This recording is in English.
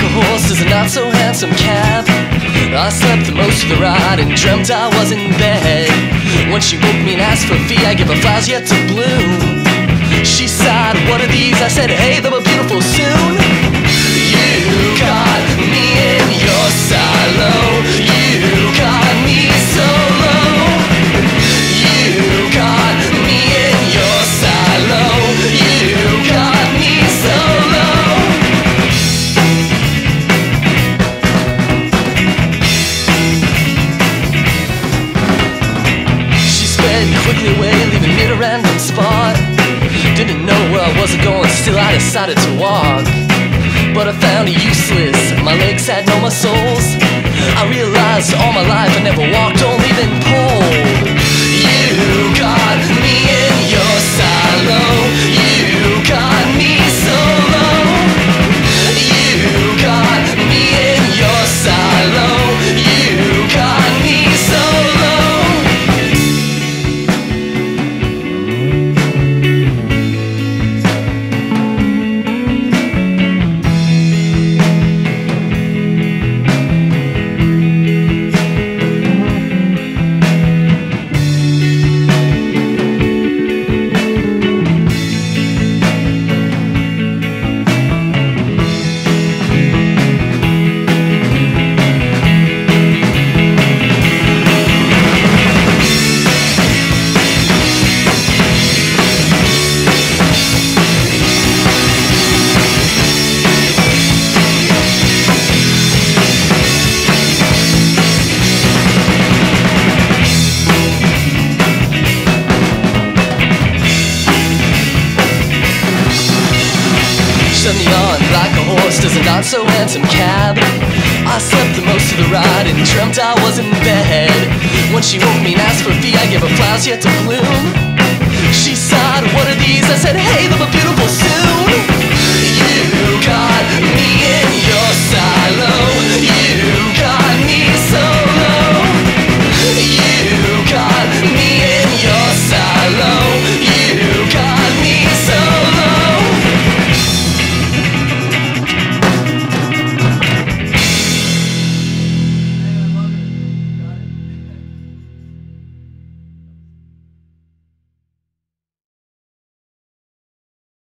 horse is a not-so-handsome cab. I slept the most of the ride and dreamt I was in bed. When she woke me and asked for a fee, I gave her flowers yet to bloom. She sighed, what are these? I said, hey, they were beautiful soon. You got me in your silo. You got me so low. You got me in your silo. You got me so low. She sped quickly away, leaving me at a random spot. Didn't know where I was going, still I decided to walk. But I found it useless, my legs had no muscles. I realized all my life I never walked on leaving pole. You got me in your silo. You got me so low. You got me in your silo. You got me so low. Set me on like a horse does a not-so-handsome cab. I slept the most of the ride and dreamt I was in bed. When she woke me and asked for a fee, I gave her flowers yet to bloom. She sighed, what are these? I said, hey, they were beautiful soon.